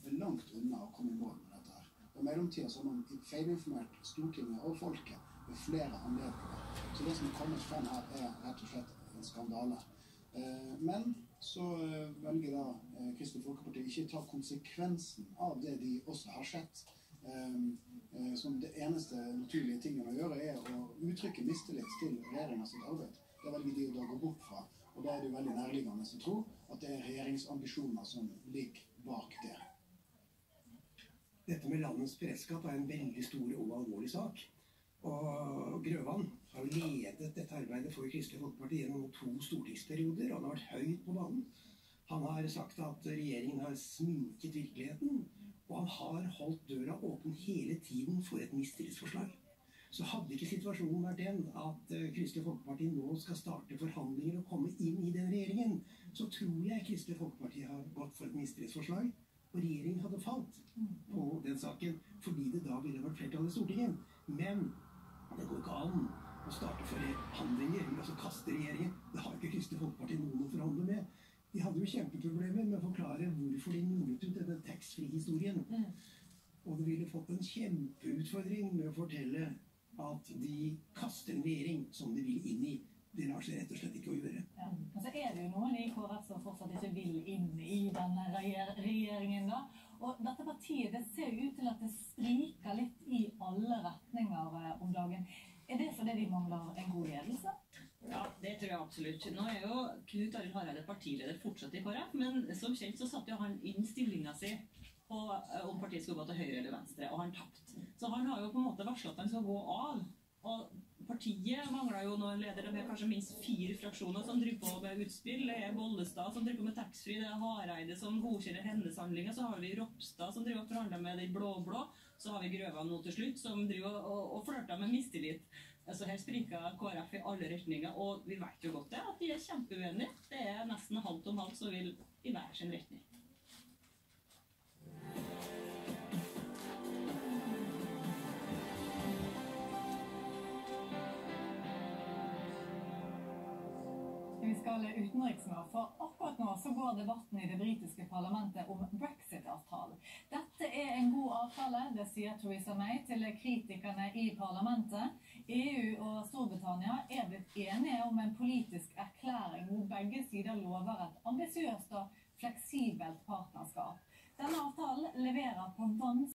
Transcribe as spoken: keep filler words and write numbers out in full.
er langt unna å komme i mål med dette her. Og I mellomtiden så har man feilinformert Stortinget og folket ved flere anledninger. Så det som er kommet frem her er rett og slett en skandale. Men så velger da Kristelig Folkeparti ikke ta konsekvensen av det de også har sett. Som det eneste naturlige tingen å gjøre er å uttrykke mistillit til regjeringen sitt arbeid. Det velger de å da gå bort fra, og da er det jo veldig nærliggende å tro at det er regjeringsambisjoner som ligger bak det. Dette med landets beredskap er en veldig stor og alvorlig sak. Og Grøvan har ledet dette arbeidet for Kristelig Folkeparti gjennom to stortingsperioder. Han har vært høyt på banen. Han har sagt at regjeringen har sminket virkeligheten, og han har holdt døra åpen hele tiden for et mistillitsforslag. Så hadde ikke situasjonen vært den at Kristelig Folkeparti nå skal starte forhandlinger og komme inn i den regjeringen, så tror jeg Kristelig Folkeparti har gått for et mistillitsforslag, og regjeringen hadde falt på den saken, fordi det da ville vært flertall i Stortinget. Men det går ikke an å starte forhandlinger, altså kaste regjeringen. Det har ikke Kristelig Folkeparti noen å forhandle med. De hadde jo kjempeproblemer med å forklare hvorfor de nullet ut denne tax-free-historien. Og de ville fått en kjempeutfordring med å fortelle at de kaster en regjering som de vil inn i. Det lar seg rett og slett ikke å gjøre. Ja. Men så er det jo noen i K R F som fortsatt ikke vil inn i denne regjeringen da. Og dette partiet, det ser jo ut til at det spriker litt i alle retninger om dagen. Er det fordi de mangler en god ledelse? Ja, det tror jeg absolutt. Nå er jo Knut Arild Hareide partileder fortsatt i K R F, men som kjent så satt jo han inn stillingen sin på om partiet skulle gå til høyre eller venstre, og han tapt. Så han har jo på en måte varslet at han skal gå av. Og partiet mangler jo nå en leder med kanskje minst fire fraksjoner som driver på med utspill. Det er Bollestad som driver på med taxfree, det er Hareide som godkjenner hennes handlinger, så har vi Ropstad som driver og forhandler med de blå-blå, så har vi Grøvan nå til slutt som driver og, og flørter med mistillit. Altså her spriker K R F i alle retninger, og vi vet jo godt det, at de er kjempeuenige. Det er nesten halvt om halvt som vil i hver sin retning. Vi skal utenriks nå, for akkurat nå så går debatten i det britiske parlamentet om Brexit-avtalen. Dette er en god avtale, det sier Theresa May til kritikerne i parlamentet. E U og Storbritannia er blitt enige om en politisk erklæring hvor begge sider lover et ambisiøst og fleksibelt partnerskap. Denne avtalen leverer på vanskelig